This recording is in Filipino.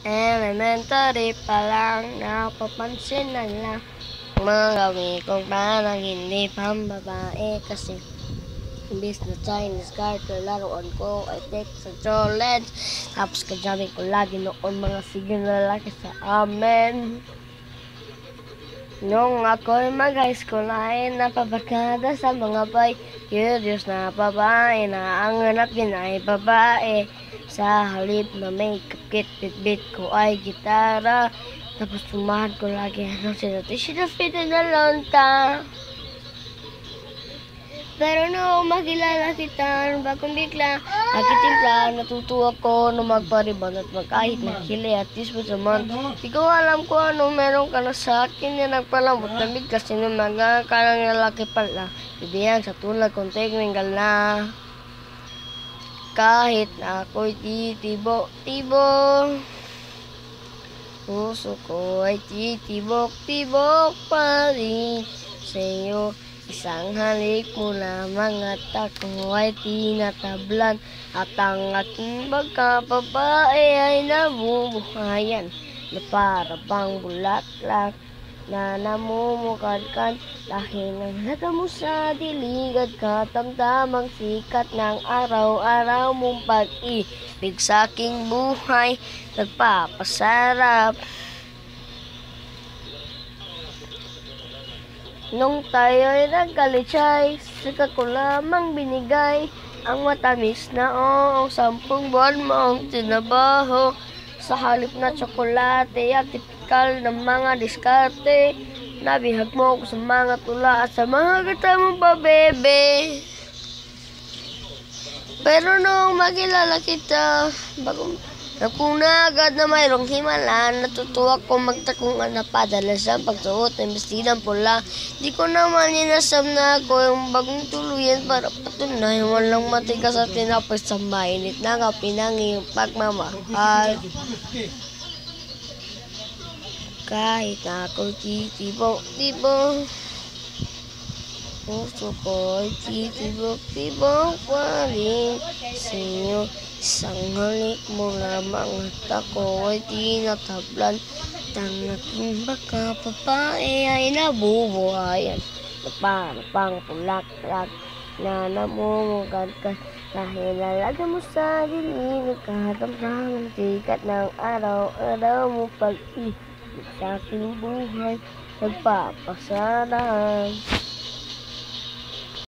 Elementary pa lang, napapansin na lang mga gawin kong parang hindi pambabae. Kasi imbis na Chinese garter, laruan ko ay text sa challenge. Tapos kajamin ko lagi noon mga sige na lalaki sa amin. Nung ako'y mag-high school ay napabarkada sa mga boy. Curious na babae na ang hanap yun ay babae. Sa halip na makeup kit, bit ko ay gitara. Tapos sumahan ko lagi ano sinapit na lonta. Pero nung makilala kita, bagong bigla, nagkitimpla, natutuwa ko na magpariban at magkahit na kili at least sa month. Di ko alam kung ano meron ka na sa akin na nagpalambot na bigla sinumaga ka ng lalaki pala. Bibiyang sa tulad kong tekningal na. Kahit na ako'y titibo-tibo, puso ko ay titibok-tibok pa rin sa'yo. Isang halik mo lamang at ako ay tinatablan. At ang aking pagkababae ay nabubuhayan na para bang bulaklak na namumukadkad. Dahil nanglaga mo sa dilig at katamtamang sikat ng araw-araw mong pag-ibig sa aking buhay nagpapasarap. Nung tayo'y nagkalitsay, saka ko lamang binigay ang matamis na ang 10 buwan mong tinabaho. Sa halip na tsokolate at tipikal ng mga diskarte, nabihag mo ko sa mga tula at sa mga gata mong pabebe. Pero nung makilala kita, bagong nakuna agad na mayroong himala, natutuwa ko magtakungan na padala sa pagsuot ng bestidang pula. Di ko naman inasam na ako yung bagong tuluyan para patunay walang matigas at tinapos sa mainit na kapinang iyong pagmamahal. Kahit ako titibo-tibo, puso ko ay titibok-tibok pa rin sa'yo. Isang halik mo lamang at ako ay tinatablan. At ang aking babae ay nabubuhayan na para pang bulaklak na namumukadkad. Dahil lalaga mo sa dilig at katamtamang sikat ng araw-araw mo pag-ibig sa aking buhay nagpapasarap.